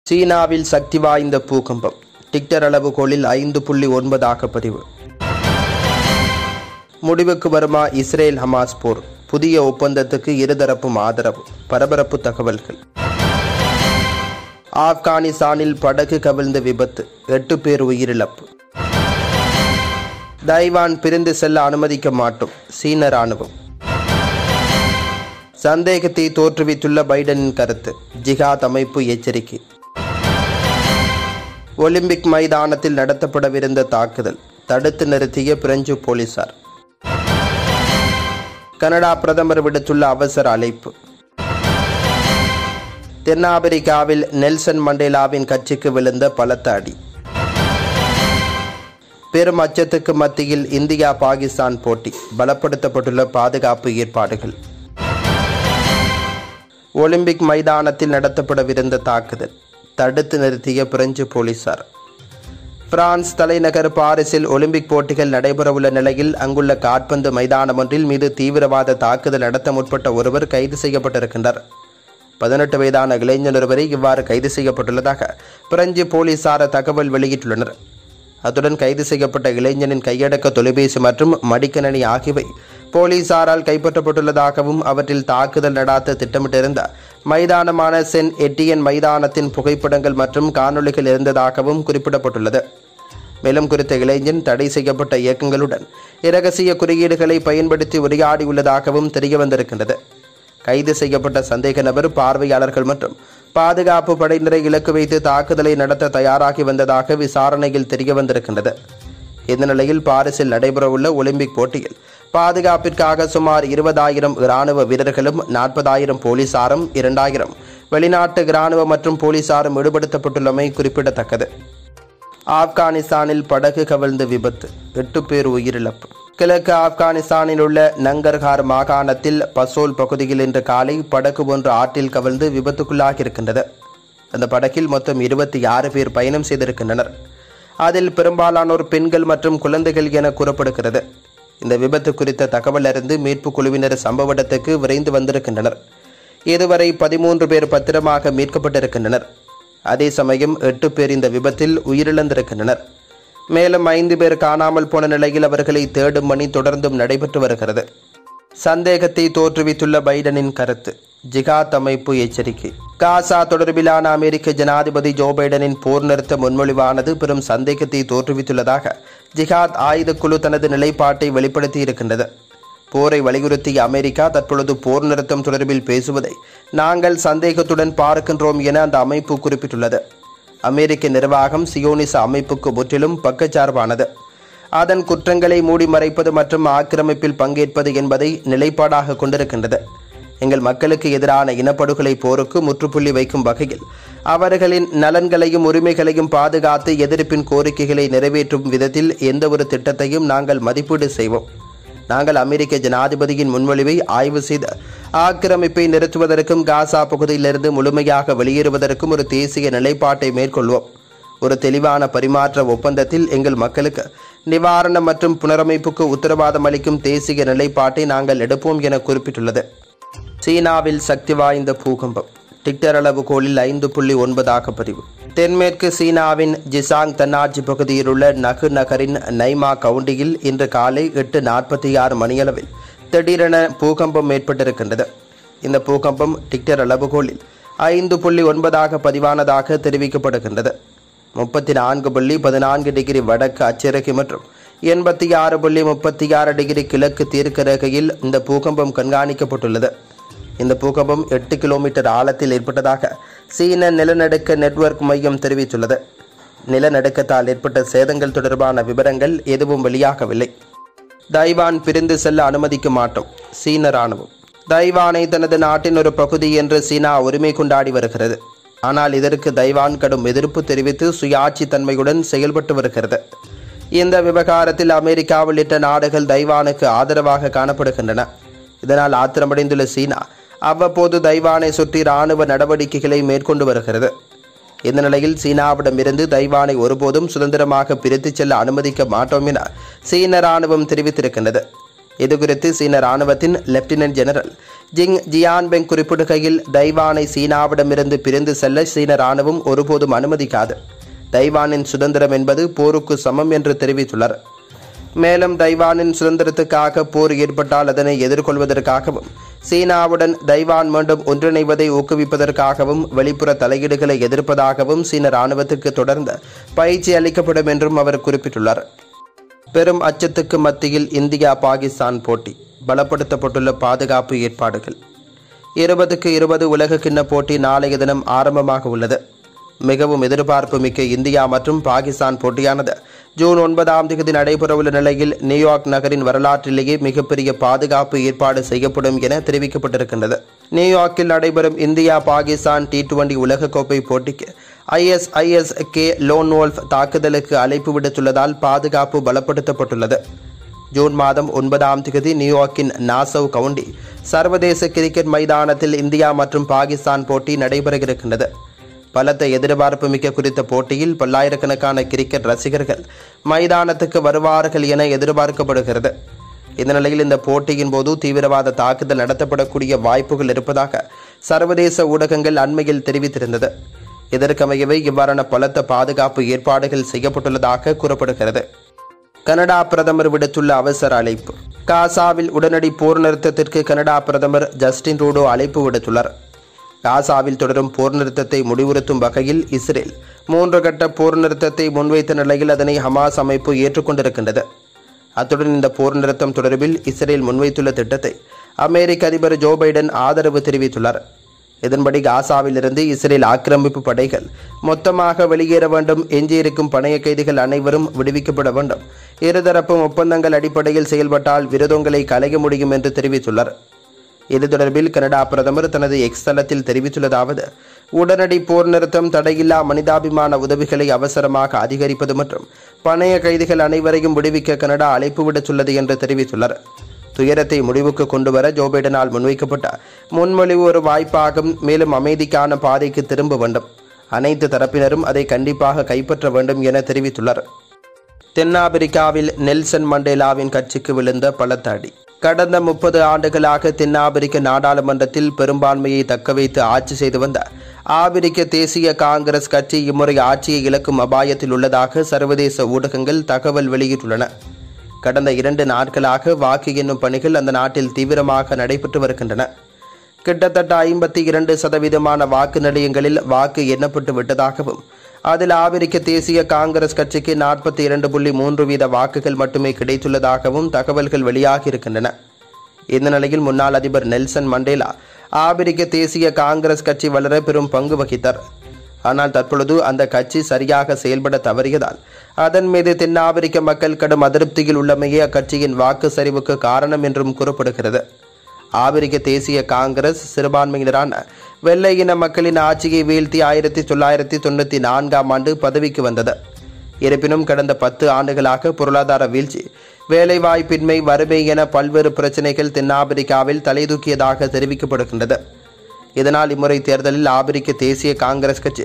சீனாவில் சக்தி வாய்ந்த பூகம்பம். டிக்டர் அளவுகோலில் 5.9 பதிவு. முடிவுக்கு வருமா இஸ்ரேல் ஹமாஸ் போர்? புதிய ஒப்பந்தத்துக்கு இருதரப்பும் ஆதரவு. பரபரப்பு தகவல்கள். ஆப்கானிஸ்தானில் படகு கவிழ்ந்த விபத்து, 8 பேர் உயிரிழப்பு. தைவான் பிரிந்து செல்ல அனுமதிக்க மாட்டோம், சீன ராணுவம். சந்தேகத்தை தோற்றுவித்துள்ள பைடனின் கருத்து, ஜிஹாத் அமைப்பு எச்சரிக்கை. ஒலிம்பிக் மைதானத்தில் நடத்தப்படவிருந்த தாக்குதல் தடுத்து நிறுத்திய பிரெஞ்சு போலீசார். கனடா பிரதமர் விடுத்துள்ள அவசர அழைப்பு. தென்னாப்பிரிக்காவில் நெல்சன் மண்டேலாவின் கட்சிக்கு விழுந்த பலத்த அடி. பெரும் அச்சத்துக்கு மத்தியில் இந்தியா பாகிஸ்தான் போட்டி, பலப்படுத்தப்பட்டுள்ள பாதுகாப்பு ஏற்பாடுகள். ஒலிம்பிக் மைதானத்தில் நடத்தப்படவிருந்த தாக்குதல் தடுத்து நிறுத்திய பிரெஞ்சு போலீசார். பிரான்ஸ் தலைநகர் பாரிஸில் ஒலிம்பிக் போட்டிகள் நடைபெறவுள்ள நிலையில் அங்குள்ள காற்பந்து மைதானம் ஒன்றில் மீது தீவிரவாத தாக்குதல் நடத்த முற்பட்ட ஒருவர் கைது செய்யப்பட்டிருக்கின்றார். 18 வயதான இளைஞர் ஒருவரை இவ்வாறு கைது செய்யப்பட்டுள்ளதாக பிரெஞ்சு போலீசார் தகவல் வெளியிட்டுள்ளனர். அத்துடன் கைது செய்யப்பட்ட இளைஞனின் கையடக்க தொலைபேசி மற்றும் மடிக்கணினி ஆகியவை போலீசாரால் கைப்பற்றப்பட்டுள்ளதாகவும் அவற்றில் தாக்குதல் நடாத்த திட்டமிட்டிருந்த மைதானமான சென் எட்டியன் மைதானத்தின் புகைப்படங்கள் மற்றும் காணொளிகள் இருந்ததாகவும் குறிப்பிடப்பட்டுள்ளது. மேலும் குறித்த இளைஞன் தடை செய்யப்பட்ட இயக்கங்களுடன் இரகசிய குறியீடுகளை பயன்படுத்தி உரையாடியுள்ளதாகவும் தெரியவந்திருக்கின்றது. கைது செய்யப்பட்ட சந்தேக நபர் பார்வையாளர்கள் மற்றும் பாதுகாப்பு படையினரை இலக்கு வைத்து தாக்குதலை நடத்த தயாராகி வந்ததாக விசாரணையில் தெரியவந்திருக்கின்றது. இந்த நிலையில் பாரிஸில் நடைபெறவுள்ள ஒலிம்பிக் போட்டியில் பாதுகாப்பிற்காக சுமார் 20,000 இராணுவ வீரர்களும் 40,000 போலீசாரும் 2,000 வெளிநாட்டு இராணுவ மற்றும் போலீசாரும் ஈடுபடுத்தப்பட்டுள்ளமை குறிப்பிடத்தக்கது. ஆப்கானிஸ்தானில் படகு கவிழ்ந்து விபத்து, 8 பேர் உயிரிழப்பு. கிழக்கு ஆப்கானிஸ்தானில் உள்ள நங்கர்ஹார் மாகாணத்தில் பசோல் பகுதியில் இன்று காலை படகு ஒன்று ஆற்றில் கவிழ்ந்து விபத்துக்குள்ளாகியிருக்கின்றது. அந்த படகில் மொத்தம் 26 பேர் பயணம் செய்திருக்கின்றனர். அதில் பெரும்பாலானோர் பெண்கள் மற்றும் குழந்தைகள் என கூறப்படுகிறது. இந்த விபத்து குறித்த தகவல் அறிந்து மீட்புக் குழுவினர் சம்பவ இடத்துக்கு விரைந்து வந்திருக்கின்றனர். இதுவரை 13 பேர் பத்திரமாக மீட்கப்பட்டிருக்கின்றனர். அதே சமயம் 8 பேர் இந்த விபத்தில் உயிரிழந்திருக்கின்றனர். மேலும் 5 பேர் காணாமல் போன நிலையில் அவர்களை தேடும் பணி தொடர்ந்தும் நடைபெற்று வருகிறது. சந்தேகத்தை தோற்றுவித்துள்ள பைடனின் கருத்து, ஜிஹாத் அமைப்பு எச்சரிக்கை. காசா தொடர்பிலான அமெரிக்க ஜனாதிபதி ஜோ பைடனின் போர் நிறுத்த முன்மொழிவானது பெரும் சந்தேகத்தை தோற்றுவித்துள்ளதாக ஜிஹாத் ஆயுதக்குழு தனது நிலைப்பாட்டை வெளிப்படுத்தியிருக்கின்றது. போரை வலியுறுத்திய அமெரிக்கா தற்பொழுது போர் நிறுத்தம் தொடர்பில் பேசுவதை நாங்கள் சந்தேகத்துடன் பார்க்கின்றோம் என அந்த அமைப்பு குறிப்பிட்டுள்ளது. அமெரிக்க நிர்வாகம் சியோனிச அமைப்புக்கு முற்றிலும் பக்கச்சார்பானது. அதன் குற்றங்களை மூடி மறைப்பது மற்றும் ஆக்கிரமிப்பில் பங்கேற்பது என்பதை நிலைப்பாடாக கொண்டிருக்கின்றது. எங்கள் மக்களுக்கு எதிரான இனப்படுகொலை போருக்கு முற்றுப்புள்ளி வைக்கும் வகையில் அவர்களின் நலன்களையும் உரிமைகளையும் பாதுகாத்து எதிர்ப்பின் கோரிக்கைகளை நிறைவேற்றும் விதத்தில் எந்த ஒரு திட்டத்தையும் நாங்கள் மதிப்பீடு செய்வோம். நாங்கள் அமெரிக்க ஜனாதிபதியின் முன்மொழிவை ஆய்வு செய்து ஆக்கிரமிப்பை நிறுத்துவதற்கும் காசா பகுதியிலிருந்து முழுமையாக வெளியேறுவதற்கும் ஒரு தேசிய நிலைப்பாட்டை மேற்கொள்வோம். ஒரு தெளிவான பரிமாற்ற ஒப்பந்தத்தில் எங்கள் மக்களுக்கு நிவாரணம் மற்றும் புனரமைப்புக்கு உத்தரவாதம் அளிக்கும் தேசிய நிலைப்பாட்டை நாங்கள் எடுப்போம் என குறிப்பிட்டுள்ளது. சீனாவில் சக்தி வாய்ந்த பூகம்பம். டிக்டர் அளவுகோலில் 5.9 பதிவு. தென்மேற்கு சீனாவின் ஜிசாங் தன்னாட்சி பகுதியில் உள்ள நகு நகரின் நைமா கவுண்டியில் இன்று காலை 8:46 மணியளவில் திடீரென பூகம்பம் ஏற்பட்டிருக்கின்றது. இந்த பூகம்பம் டிக்டர் அளவுகோலில் 5.9 பதிவானதாக தெரிவிக்கப்படுகின்றது. 34.14 டிகிரி வடக்கு அட்சரேகை மற்றும் 86.36 டிகிரி கிழக்கு தீர்க்க ரேகையில் இந்த பூகம்பம் கண்காணிக்கப்பட்டுள்ளது. இந்த பூகம்பம் 8 கிலோமீட்டர் ஆழத்தில் ஏற்பட்டதாக சீன நிலநடுக்க நெட்வொர்க் மையம் தெரிவித்துள்ளது. நிலநடுக்கத்தால் ஏற்பட்ட சேதங்கள் தொடர்பான விவரங்கள் எதுவும் வெளியாகவில்லை. தைவான் பிரிந்து செல்ல அனுமதிக்க மாட்டோம், சீன ராணுவம். தைவானை தனது நாட்டின் ஒரு பகுதி என்று சீனா உரிமை கொண்டாடி வருகிறது. ஆனால் இதற்கு தைவான் கடும் எதிர்ப்பு தெரிவித்து சுயாட்சி தன்மையுடன் செயல்பட்டு வருகிறது. இந்த விவகாரத்தில் அமெரிக்கா உள்ளிட்ட நாடுகள் தைவானுக்கு ஆதரவாக காணப்படுகின்றன. இதனால் ஆத்திரமடைந்துள்ள சீனா அவ்வப்போது தைவானை சுற்றி இராணுவ நடவடிக்கைகளை மேற்கொண்டு வருகிறது. இந்த நிலையில் சீனாவிடமிருந்து தைவானை ஒருபோதும் சுதந்திரமாக பிரித்துச் செல்ல அனுமதிக்க மாட்டோம் என சீன ராணுவம் தெரிவித்திருக்கின்றது. இதுகுறித்து சீன ராணுவத்தின் லெப்டினன்ட் ஜெனரல் ஜிங் ஜியான்பெங் குறிப்பிடுகையில், தைவானை சீனாவிடமிருந்து பிரிந்து செல்ல சீன ராணுவம் ஒருபோதும் அனுமதிக்காது. தைவானின் சுதந்திரம் என்பது போருக்கு சமம் என்று தெரிவித்துள்ளார். மேலும் தைவானின் சுதந்திரத்துக்காக போர் ஏற்பட்டால் அதனை எதிர்கொள்வதற்காகவும் சீனாவுடன் தைவான் மீண்டும் ஒன்றிணைவதை ஊக்குவிப்பதற்காகவும் வெளிப்புற தலையீடுகளை எதிர்ப்பதாகவும் சீன ராணுவத்துக்கு தொடர்ந்து பயிற்சி அளிக்கப்படும் என்றும் அவர் குறிப்பிட்டுள்ளார். பெரும் அச்சத்துக்கு மத்தியில் இந்தியா பாகிஸ்தான் போட்டி, பலப்படுத்தப்பட்டுள்ள பாதுகாப்பு ஏற்பாடுகள். 2020 உலக கிண்ண போட்டி நாளைய தினம் ஆரம்பமாக உள்ளது. மிகவும் எதிர்பார்ப்பு மிக்க இந்தியா மற்றும் பாகிஸ்தான் போட்டியானது ஜூன் 9ஆம் தேதி நடைபெறவுள்ள நிலையில் நியூயார்க் நகரின் வரலாற்றிலேயே மிகப்பெரிய பாதுகாப்பு ஏற்பாடு செய்யப்படும் என தெரிவிக்கப்பட்டிருக்கின்றது. நியூயார்க்கில் நடைபெறும் இந்தியா பாகிஸ்தான் T20 உலகக்கோப்பை போட்டிக்கு ISIS-K லோன் வோல்ஃப் தாக்குதலுக்கு அழைப்பு விடுத்துள்ளதால் பாதுகாப்பு பலப்படுத்தப்பட்டுள்ளது. ஜூன் மாதம் 9ஆம் தேதி நியூயார்க்கின் நாசவ் கவுண்டி சர்வதேச கிரிக்கெட் மைதானத்தில் இந்தியா மற்றும் பாகிஸ்தான் போட்டி நடைபெற இருக்கின்றது. பலத்த எதிர்பார்ப்பு மிக்க குறித்த போட்டியில் பல்லாயிரக்கணக்கான கிரிக்கெட் ரசிகர்கள் மைதானத்துக்கு வருவார்கள் என எதிர்பார்க்கப்படுகிறது. இந்த நிலையில் இந்த போட்டியின் போது தீவிரவாத தாக்குதல் நடத்தப்படக்கூடிய வாய்ப்புகள் இருப்பதாக சர்வதேச ஊடகங்கள் அண்மையில் தெரிவித்திருந்தது. இதற்கமையவே இவ்வாறான பலத்த பாதுகாப்பு ஏற்பாடுகள் செய்யப்பட்டுள்ளதாக கூறப்படுகிறது. கனடா பிரதமர் விடுத்துள்ள அவசர அழைப்பு. காசாவில் உடனடி போர் நிறுத்தத்திற்கு கனடா பிரதமர் ஜஸ்டின் ட்ரூடோ அழைப்பு விடுத்துள்ளார். காசாவில் தொடரும் போர் நிறுத்தத்தை முடிவுறுத்தும் வகையில் இஸ்ரேல் 3 கட்ட போர் நிறுத்தத்தை முன்வைத்த நிலையில் அதனை ஹமாஸ் அமைப்பு ஏற்றுக்கொண்டிருக்கின்றது. அத்துடன் இந்த போர் நிறுத்தம் தொடர்பில் இஸ்ரேல் முன்வைத்துள்ள திட்டத்தை அமெரிக்க அதிபர் ஜோ பைடன் ஆதரவு தெரிவித்துள்ளார். இதன்படி காசாவிலிருந்து இஸ்ரேல் ஆக்கிரமிப்பு படைகள் மொத்தமாக வெளியேற வேண்டும், எஞ்சியிருக்கும் பணைய கைதிகள் அனைவரும் விடுவிக்கப்பட வேண்டும், இருதரப்பும் ஒப்பந்தங்கள் அடிப்படையில் செயல்பட்டால் விரோதங்களை களைய முடியும் என்று தெரிவித்துள்ளார். இது தொடர்பில் கனடா பிரதமர் தனது எக்ஸ் தளத்தில் தெரிவித்துள்ளதாவது, உடனடி போர் நிறுத்தம், தடையில்லா மனிதாபிமான உதவிகளை அவசரமாக அதிகரிப்பது மற்றும் பணைய கைதிகள் அனைவரையும் விடுவிக்க கனடா அழைப்பு விடுத்துள்ளது என்று தெரிவித்துள்ளார். துயரத்தை முடிவுக்கு கொண்டுவர ஜோ பைடனால் முன்வைக்கப்பட்ட முன்மொழிவு ஒரு வாய்ப்பாகும். மேலும் அமைதிக்கான பாதைக்கு திரும்ப வேண்டும், அனைத்து தரப்பினரும் அதை கண்டிப்பாக கைப்பற்ற வேண்டும் என தெரிவித்துள்ளார். தென்னாப்பிரிக்காவில் நெல்சன் மண்டேலாவின் கட்சிக்கு விழுந்த பலத்த அடி. கடந்த 30 ஆண்டுகளாக தென்னாப்பிரிக்க நாடாளுமன்றத்தில் பெரும்பான்மையை தக்கவைத்து ஆட்சி செய்து வந்த ஆப்பிரிக்க தேசிய காங்கிரஸ் கட்சி இம்முறை ஆட்சியை இழக்கும் அபாயத்தில் உள்ளதாக சர்வதேச ஊடகங்கள் தகவல் வெளியிட்டுள்ளன. கடந்த 2 நாட்களாக வாக்கு எண்ணும் பணிகள் அந்த நாட்டில் தீவிரமாக நடைபெற்று வருகின்றன. கிட்டத்தட்ட 52% வாக்கு நிலையங்களில் வாக்கு எண்ணப்பட்டு விட்டதாகவும் அதில் ஆப்பிரிக்க தேசிய காங்கிரஸ் கட்சிக்கு 42.3% வாக்குகள் மட்டுமே கிடைத்துள்ளதாகவும் தகவல்கள் வெளியாகியிருக்கின்றன. இந்த நிலையில் முன்னாள் அதிபர் நெல்சன் மண்டேலா ஆப்பிரிக்க தேசிய காங்கிரஸ் கட்சி வளர பெரும் பங்கு வகித்தார். ஆனால் தற்பொழுது அந்த கட்சி சரியாக செயல்பட தவறியதால் அதன் மீது தென்னாப்பிரிக்க மக்கள் கடும் அதிருப்தியில் உள்ளமையே அக்கட்சியின் வாக்கு சரிவுக்கு காரணம் என்றும் கூறப்படுகிறது. ஆப்பிரிக்க தேசிய காங்கிரஸ் சிறுபான்மையினரான வெள்ளை இன மக்களின் ஆட்சியை வீழ்த்தி 1994ஆம் ஆண்டு பதவிக்கு வந்தது. இருப்பினும் கடந்த 10 ஆண்டுகளாக பொருளாதார வீழ்ச்சி, வேலைவாய்ப்பின்மை, வறுமை என பல்வேறு பிரச்சினைகள் தென்னாப்பிரிக்காவில் தலைதூக்கியதாக தெரிவிக்கப்படுகின்றது. இதனால் இம்முறை தேர்தலில் ஆப்பிரிக்க தேசிய காங்கிரஸ் கட்சி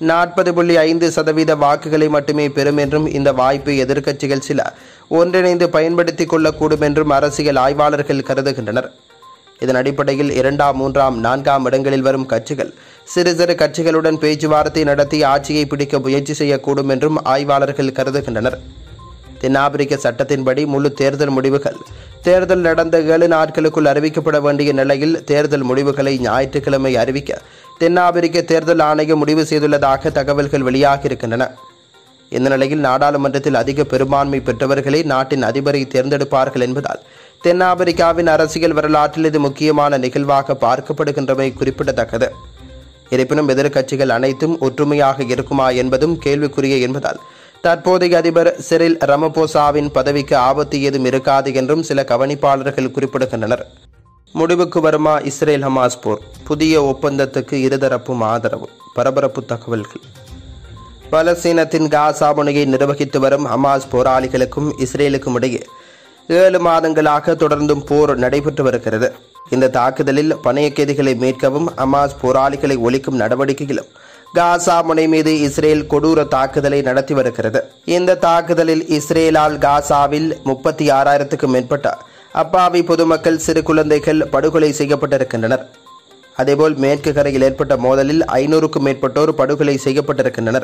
40.5% வாக்குகளை மட்டுமே பெறும் என்றும் இந்த வாய்ப்பை எதிர்க்கட்சிகள் சில ஒன்றிணைந்து பயன்படுத்திக் கொள்ளக்கூடும் என்றும் அரசியல் ஆய்வாளர்கள் கருதுகின்றனர். இதன் அடிப்படையில் 2ஆம், 3ஆம், 4ஆம் இடங்களில் வரும் கட்சிகள் சிறு சிறு கட்சிகளுடன் பேச்சுவார்த்தை நடத்தி ஆட்சியை பிடிக்க முயற்சி செய்யக்கூடும் என்றும் ஆய்வாளர்கள் கருதுகின்றனர். தென்னாப்பிரிக்க சட்டத்தின்படி முழு தேர்தல் முடிவுகள் தேர்தல் நடந்த 7 நாட்களுக்குள் அறிவிக்கப்பட வேண்டிய நிலையில் தேர்தல் முடிவுகளை ஞாயிற்றுக்கிழமை அறிவிக்க தென்னாப்பிரிக்க தேர்தல் ஆணையம் முடிவு செய்துள்ளதாக தகவல்கள் வெளியாகியிருக்கின்றன. இந்த நிலையில் நாடாளுமன்றத்தில் அதிக பெரும்பான்மை பெற்றவர்களே நாட்டின் அதிபரை தேர்ந்தெடுப்பார்கள் என்பதால் தென்னாப்பிரிக்காவின் அரசியல் வரலாற்றில் இது முக்கியமான நிகழ்வாக பார்க்கப்படுகின்றமை குறிப்பிடத்தக்கது. இருப்பினும் எதிர்க்கட்சிகள் அனைத்தும் ஒற்றுமையாக இருக்குமா என்பதும் கேள்விக்குரிய என்பதால் தற்போதைய அதிபர் சிரில் ரமபோசாவின் பதவிக்கு ஆபத்து ஏதும் இருக்காது என்றும் சில கவனிப்பாளர்கள் குறிப்பிடுகின்றனர். முடிவுக்கு வருமா இஸ்ரேல் ஹமாஸ் போர்? புதிய ஒப்பந்தத்துக்கு இருதரப்பும் ஆதரவு. பரபரப்பு தகவல்கள். பலஸ்தீனத்தின் காசா முனையை நிர்வகித்து வரும் ஹமாஸ் போராளிகளுக்கும் இஸ்ரேலுக்கும் இடையே 7 மாதங்களாக தொடர்ந்தும் போர் நடைபெற்று வருகிறது. இந்த தாக்குதலில் பணைய கைதிகளை மீட்கவும் ஹமாஸ் போராளிகளை ஒழிக்கும் நடவடிக்கையிலும் காசா முனை மீது இஸ்ரேல் கொடூர தாக்குதலை நடத்தி வருகிறது. இந்த தாக்குதலில் இஸ்ரேலால் காசாவில் 36,000க்கும் மேற்பட்ட அப்பாவி பொதுமக்கள் சிறு குழந்தைகள் படுகொலை செய்யப்பட்டிருக்கின்றனர். அதேபோல் மேற்கு கரையில் ஏற்பட்ட மோதலில் 500க்கும் மேற்பட்டோர் படுகொலை செய்யப்பட்டிருக்கின்றனர்.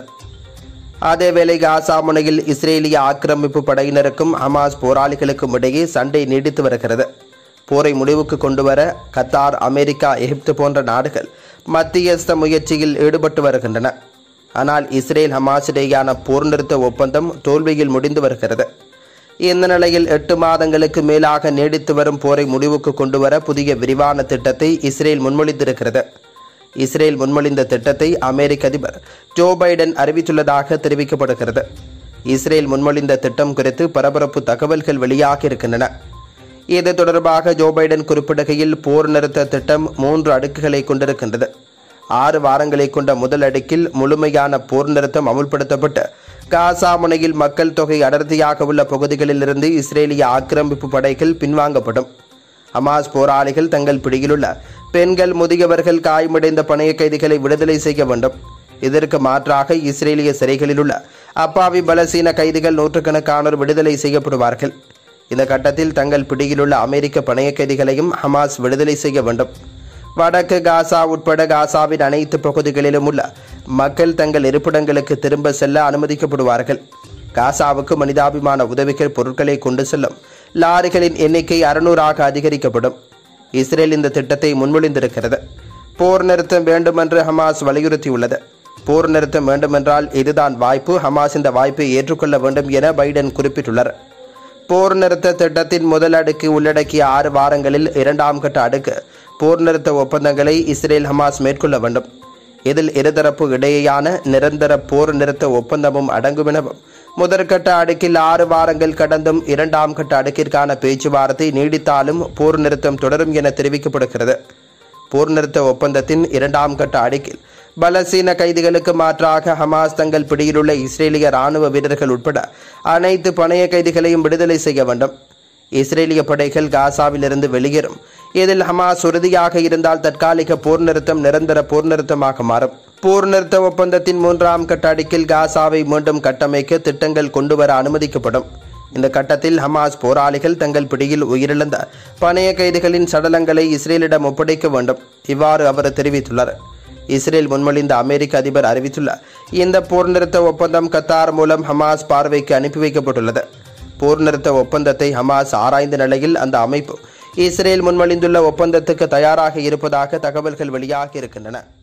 அதேவேளை காசா முனையில் இஸ்ரேலிய ஆக்கிரமிப்பு படையினருக்கும் ஹமாஸ் போராளிகளுக்கும் இடையே சண்டை நீடித்து வருகிறது. போரை முடிவுக்கு கொண்டுவர கத்தார், அமெரிக்கா, எகிப்து போன்ற நாடுகள் மத்தியஸ்த முயற்சியில் ஈடுபட்டு வருகின்றன. ஆனால் இஸ்ரேல் ஹமாஸ் இடையேயான போர் நிறுத்த ஒப்பந்தம் தோல்வியில் முடிந்து வருகிறது. இந்த நிலையில் 8 மாதங்களுக்கு மேலாக நீடித்து வரும் போரை முடிவுக்கு கொண்டுவர புதிய விரிவான திட்டத்தை இஸ்ரேல் முன்மொழிந்திருக்கிறது. இஸ்ரேல் முன்மொழிந்த திட்டத்தை அமெரிக்க அதிபர் ஜோ பைடன் அறிவித்துள்ளதாக தெரிவிக்கப்படுகிறது. இஸ்ரேல் முன்மொழிந்த திட்டம் குறித்து பரபரப்பு தகவல்கள் வெளியாகி இருக்கின்றன. இது தொடர்பாக ஜோ பைடன் குறிப்பிடுகையில், போர் நிறுத்த திட்டம் 3 அடுக்குகளை கொண்டிருக்கின்றது. 6 வாரங்களை கொண்ட முதல் அடுக்கில் முழுமையான போர் நிறுத்தம் அமுல்படுத்தப்பட்டு காசா முனையில் மக்கள் தொகை அடர்த்தியாக உள்ள பகுதிகளிலிருந்து இஸ்ரேலிய ஆக்கிரமிப்பு படைகள் பின்வாங்கப்படும். ஹமாஸ் போராளிகள் தங்கள் பிடியிலுள்ள பெண்கள், முதியவர்கள், காயமடைந்த பணைய கைதிகளை விடுதலை செய்ய வேண்டும். இதற்கு மாற்றாக இஸ்ரேலிய சிறைகளில் உள்ள அப்பாவி பலசீன கைதிகள் நூற்றுக்கணக்கானோர் விடுதலை செய்யப்படுவார்கள். இந்த கட்டத்தில் தங்கள் பிடியிலுள்ள அமெரிக்க பணைய கைதிகளையும் ஹமாஸ் விடுதலை செய்ய வேண்டும். வடக்கு காசா உட்பட காசாவின் அனைத்து பகுதிகளிலும் உள்ள மக்கள் தங்கள் இருப்பிடங்களுக்கு திரும்ப செல்ல அனுமதிக்கப்படுவார்கள். காசாவுக்கு மனிதாபிமான உதவிகள் பொருட்களை கொண்டு செல்லும் லாரிகளின் எண்ணிக்கை 600ஆக அதிகரிக்கப்படும். இஸ்ரேல் இந்த திட்டத்தை முன்மொழிந்திருக்கிறது. போர் நிறுத்தம் வேண்டுமென்று ஹமாஸ் வலியுறுத்தியுள்ளது. போர் நிறுத்தம் வேண்டுமென்றால் இதுதான் வாய்ப்பு. ஹமாஸ் இந்த வாய்ப்பை ஏற்றுக்கொள்ள வேண்டும் என பைடன் குறிப்பிட்டுள்ளார். போர் நிறுத்த திட்டத்தின் முதல் அடுக்கு உள்ளடக்கிய 6 வாரங்களில் 2ஆம் கட்ட அடுக்கு போர் நிறுத்த ஒப்பந்தங்களை இஸ்ரேல் ஹமாஸ் மேற்கொள்ள வேண்டும். இதில் இருதரப்பு இடையேயான நிரந்தர போர் நிறுத்த ஒப்பந்தமும் அடங்கும் எனவும், முதற்கட்ட அடுக்கில் 6 வாரங்கள் கடந்தும் 2ஆம் கட்ட அடுக்கிற்கான பேச்சுவார்த்தை நீடித்தாலும் போர் நிறுத்தம் தொடரும் என தெரிவிக்கப்படுகிறது. போர் நிறுத்த ஒப்பந்தத்தின் 2ஆம் கட்ட அடுக்கில் பலசீன கைதிகளுக்கு மாற்றாக ஹமாஸ் தங்கள் பிடியிலுள்ள இஸ்ரேலிய ராணுவ வீரர்கள் உட்பட அனைத்து பணைய கைதிகளையும் விடுதலை செய்ய வேண்டும். இஸ்ரேலிய படைகள் காசாவிலிருந்து வெளியேறும். இதில் ஹமாஸ் உறுதியாக இருந்தால் தற்காலிக போர் நிறுத்தம் நிரந்தர போர் நிறுத்தமாக மாறும். போர் நிறுத்த ஒப்பந்தத்தின் 3ஆம் கட்ட அடுக்கில் காசாவை மீண்டும் கட்டமைக்க திட்டங்கள் கொண்டுவர அனுமதிக்கப்படும். இந்த கட்டத்தில் ஹமாஸ் போராளிகள் தங்கள் பிடியில் உயிரிழந்த பணைய கைதிகளின் சடலங்களை இஸ்ரேலிடம் ஒப்படைக்க வேண்டும். இவ்வாறு அவர் தெரிவித்துள்ளார். இஸ்ரேல் முன்மொழிந்த அமெரிக்க அதிபர் அறிவித்துள்ள இந்த போர் நிறுத்த ஒப்பந்தம் கத்தார் மூலம் ஹமாஸ் பார்வைக்கு அனுப்பி வைக்கப்பட்டுள்ளது. போர் நிறுத்த ஒப்பந்தத்தை ஹமாஸ் ஆராய்ந்த நிலையில் அந்த அமைப்பு இஸ்ரேல் முன்மொழிந்துள்ள ஒப்பந்தத்துக்கு தயாராக இருப்பதாக தகவல்கள் வெளியாகி இருக்கின்றன.